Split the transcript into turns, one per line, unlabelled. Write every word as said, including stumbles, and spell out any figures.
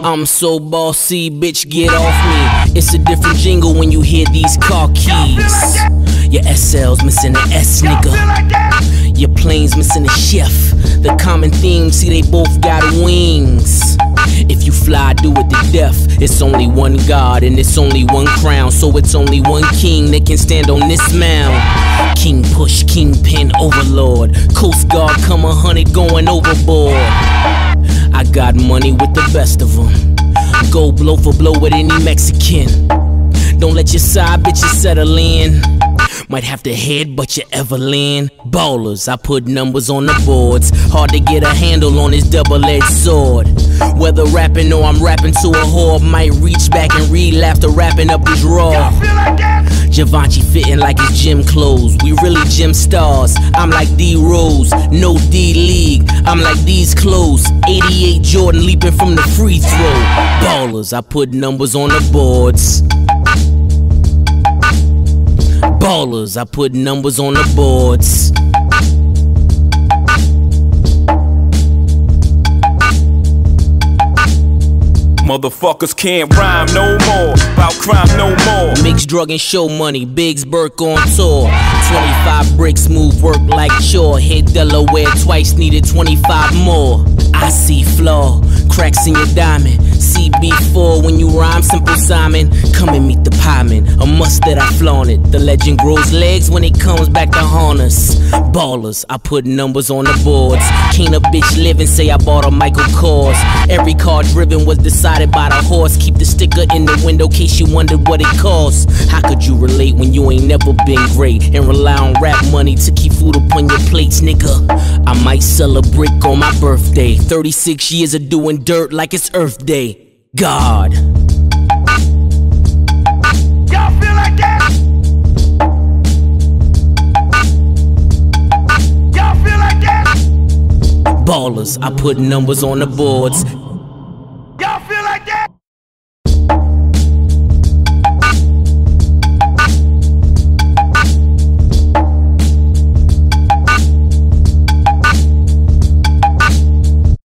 I'm so bossy, bitch, get off me. It's a different jingle when you hear these car keys. Your S L's missing an S, nigga. Your plane's missing a chef. The common theme, see they both got wings. If you fly, do it to death. It's only one God and it's only one crown, so it's only one king that can stand on this mound. King push, kingpin, overlord. Coast Guard come a hundred going overboard. I got money with the best of them. Go blow for blow with any Mexican. Don't let your side bitches settle in. Might have to headbutt your Evelyn. Ballers, I put numbers on the boards. Hard to get a handle on this double-edged sword. Whether rapping or I'm rapping to a whore, might reach back and read after wrapping up his raw. Givenchy fitting like his gym clothes. We really gym stars. I'm like D-Rose, no D-League. I'm like these clothes. eighty-eight Jordan leaping from the free throw. Ballers, I put numbers on the boards. Ballers, I put numbers on the boards.
Motherfuckers can't rhyme no more, about crime no more.
Mixed drug and show money, Biggs Burke on tour. twenty-five bricks, move work like chore. Hit Delaware twice, needed twenty-five more. I see flaw, cracks in your diamond. C B four when you rhyme, Simple Simon. Come and meet the pieman, a must that I flaunt it. The legend grows legs when it comes back to haunt us. Ballers, I put numbers on the boards. Can't a bitch live and say I bought a Michael Kors. Every car driven was decided by the horse. Keep the sticker in the window case you wondered what it costs. How could you relate when you ain't never been great and rely on rap money to keep food upon your plates, nigga? I might sell a brick on my birthday. thirty-six years of doing dirt like it's Earth Day. God.
Y'all feel like that? Y'all feel like that?
Ballers, I put numbers on the boards.